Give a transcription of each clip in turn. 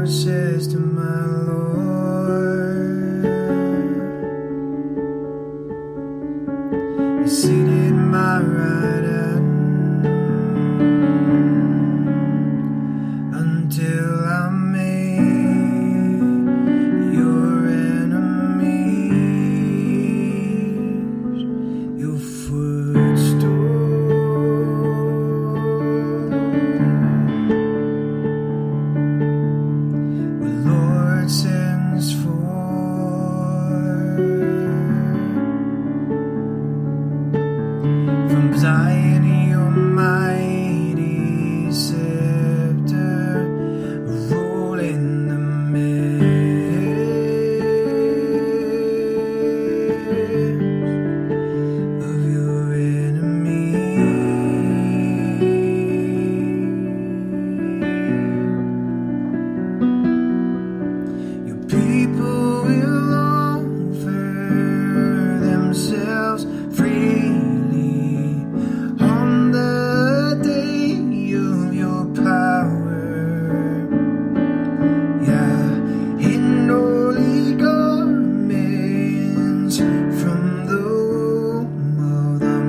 Lord says to my Lord, He's seated at my right hand until I make your enemies your footstool. Sends forth from Zion your mighty scepter, rolling the midst of your enemies. People will offer themselves freely on the day of your power. Yeah, in holy garments from the womb of the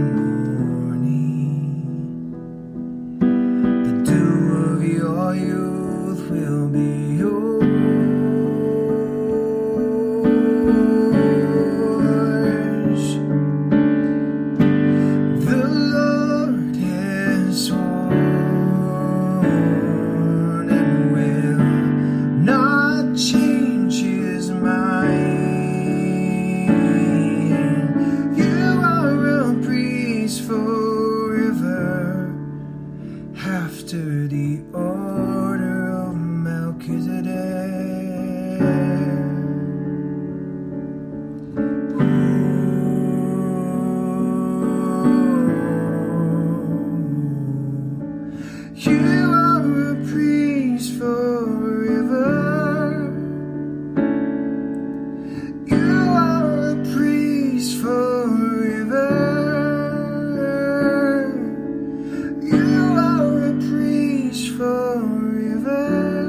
morning. The dew of your youth will be yours. After the order of Melchizedek, you are a priest forever. You are a priest forever. Forever,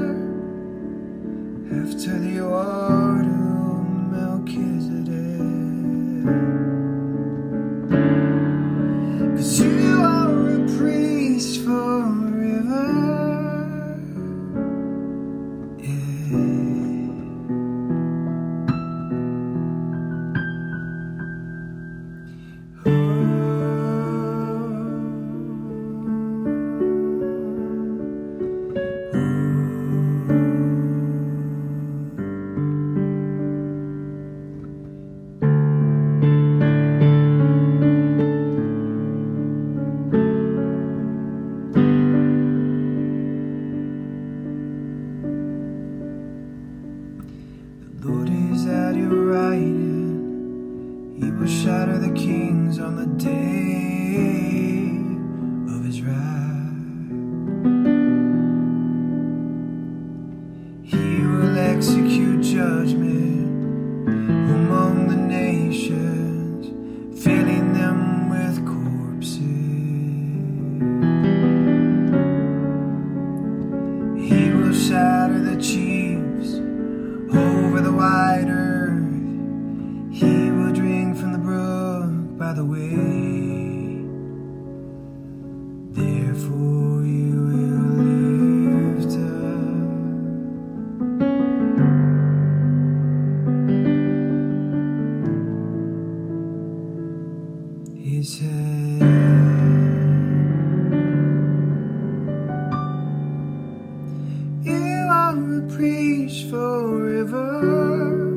after the order of Melchizedek, 'cause you are a priest forever. Lord is at your right hand. He will shatter the kings on the day of his wrath. He will execute judgment among the nations, filling them with corpses. He will shatter the chiefs over the wide earth. He will drink from the brook by the way. Therefore you will lift up his head. You are a priest forever.